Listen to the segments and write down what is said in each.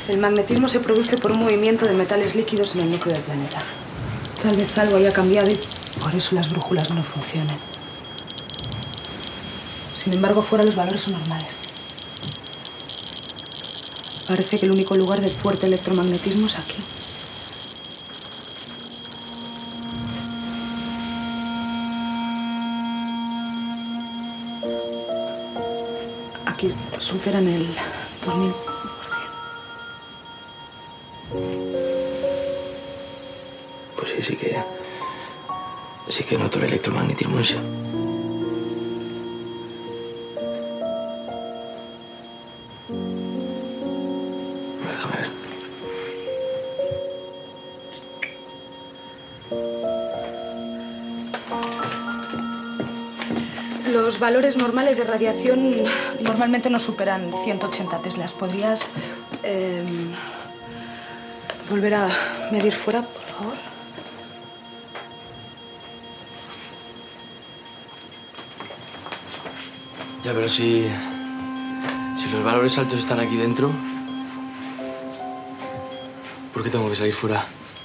El magnetismo se produce por un movimiento de metales líquidos en el núcleo del planeta. Tal vez algo haya cambiado y por eso las brújulas no funcionan. Sin embargo, fuera los valores son normales. Parece que el único lugar de fuerte electromagnetismo es aquí. Aquí superan el 2000%. Pues sí que noto el electromagnetismo ese. Déjame ver. Los valores normales de radiación normalmente no superan 180 teslas. ¿Podrías volver a medir fuera, por favor? Ya, pero si los valores altos están aquí dentro, ¿por qué tengo que salir fuera?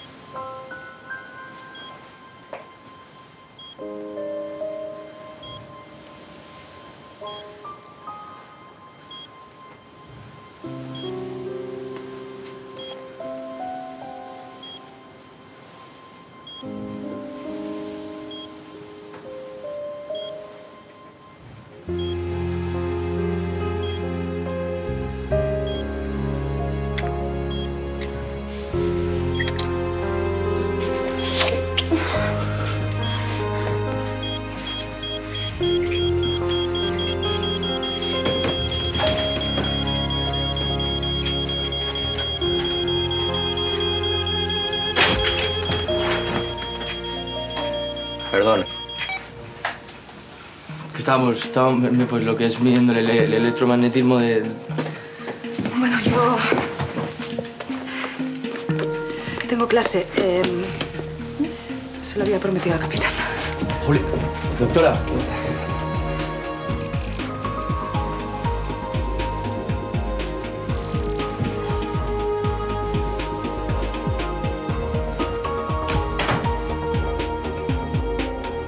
Perdón. Estábamos pues lo que es midiendo el electromagnetismo de... Bueno, yo tengo clase. Se lo había prometido al capitán. Juli, doctora.